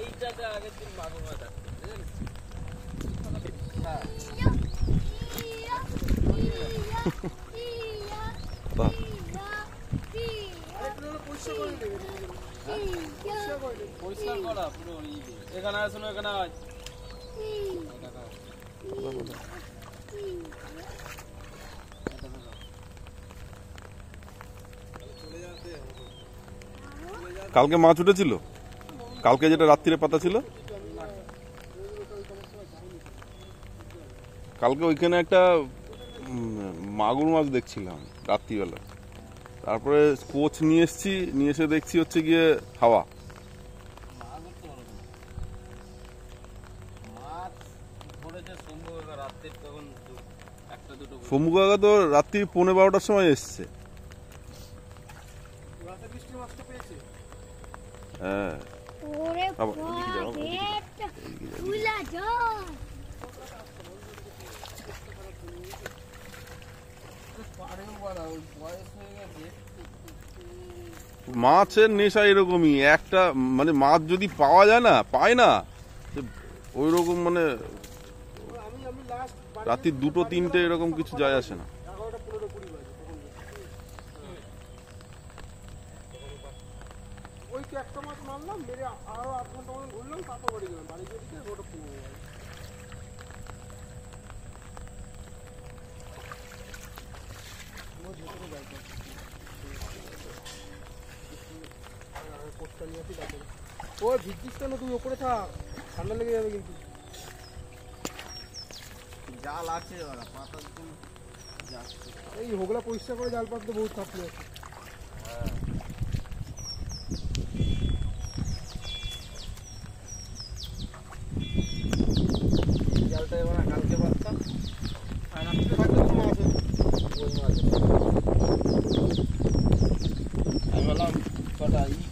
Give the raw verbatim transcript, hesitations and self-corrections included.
এইটাতে আগের দিন মাগুর মাছ আসছে বুঝলেন? বাহ পরিষ্কার করা পুরো এখানে আসুন এখানে আয় কালকে মাছ উঠেছিল? কালকে যেটা রাত্রিরে পাতা ছিল, কালকে ওইখানে একটা মাগুর মাছ দেখছিলাম রাত্রিবেলা। তারপরে কোচ নিয়ে এসছি, নিয়ে এসে দেখছি হচ্ছে গিয়ে হাওয়া। শম্ভু কাকা তো রাত্রি পৌনে বারোটার সময় এসছে। হ্যাঁ মাছের নেশা এরকমই একটা, মানে মাছ যদি পাওয়া যায় না, পায় না ওই রকম, মানে রাত্রি দুটো তিনটে এরকম কিছু যায় আসে না। একটা মাছ মারলাম, মেরে আরো আধ ঘন্টা মতো ঘুরলাম, তারপর বাড়ি গেলাম। বাড়ি গিয়ে দিকে ওটা পুরো ও ভিজিস কেন, তুই ওপরে থাক, ঠান্ডা লেগে যাবে কিন্তু। জাল আছে এই হোগলা পরিষ্কার করে জাল পাততে বহুত কাপড় আছে। জালটা এবার কালকে পাততাম, আর রাত্রে থাকলে তো মাছ ওই মাছ আমি বললাম কটা ই